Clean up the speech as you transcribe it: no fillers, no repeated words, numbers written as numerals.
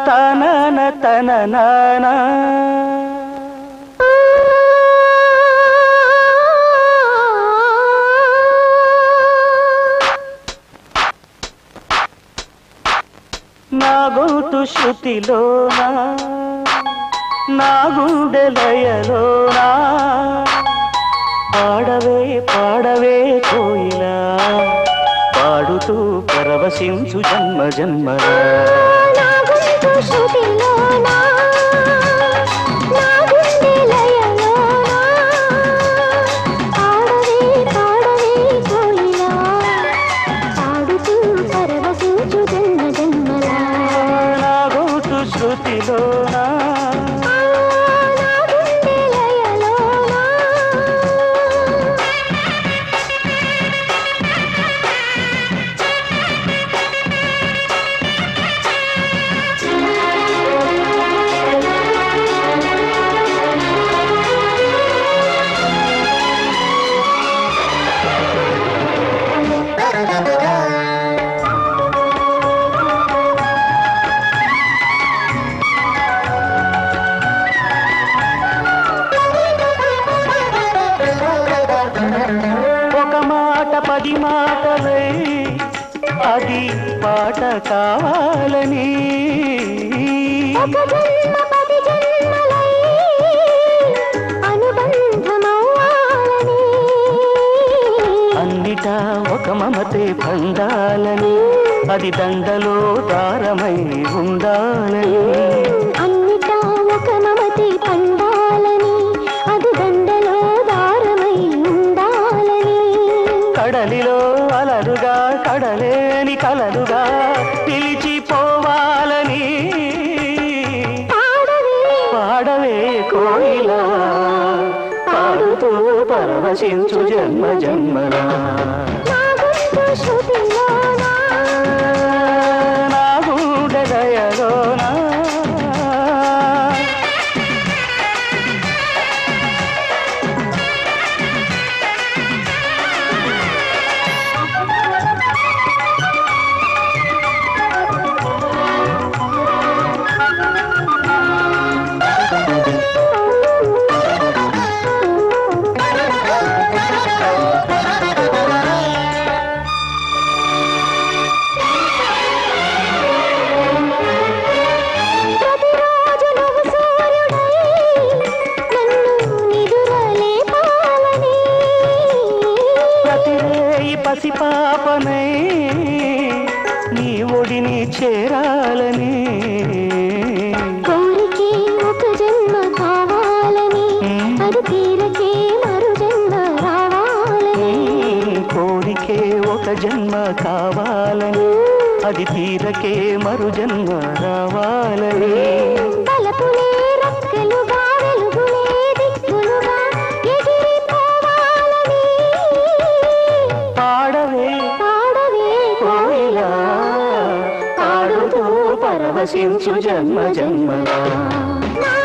తనన తననానా నా గొంతు శృతిలోనా నా గుండె లయలోనా పాడవే పాడవే కోయిలా పాడుతూ పరవశించు జన్మ జన్మలా నా గొంతు శృతిలోనా నా గుండె లయలోనా పాడవే పాడవే కోయిలా పాడుతూ పరవశించు జన్మ జన్మలా నా గొంతు శృతిలోనా ఒక మాట పది మాటలై అది పాట కావాలని ఒక జన్మ పది జన్మలై అనుబంధమవ్వాలని అన్నిటా ఒక మమతే పండాలని అది దండలో దారమై ఉండాలని అన్నిటా ఒక మమతే పండాలని అది దండలో దారమై ఉండాలని కడలిలో అలలుగా కడలేని కలలుగా పిలిచిపోవాలని పాడవే పాడవే కోయిలా పాడుతూ పరవశించు జన్మ జన్మలా నా గొంతు శృతిలోనా నా గుండె దయలోనా ప్రతిరోజు నువ్వు సూర్యుడై నన్ను నిదురలేపాలని ప్రతిరేయి పసిపాపనై నీ ఒడిని చేరాలని కోరికే ఒక జన్మ కావాలని అది తీరకే మరు జన్మ రావాలని కోరికే ఒక జన్మ కావాలని అది తీరకే మరు జన్మ రావాలని తలపులే రక్కలుగా వెలుగులే దిక్కులుగా ఎగిరిపోవాలని పాడవే పాడవే కోయిలా పాడుతూ పరవశించు జన్మ జన్మలా నా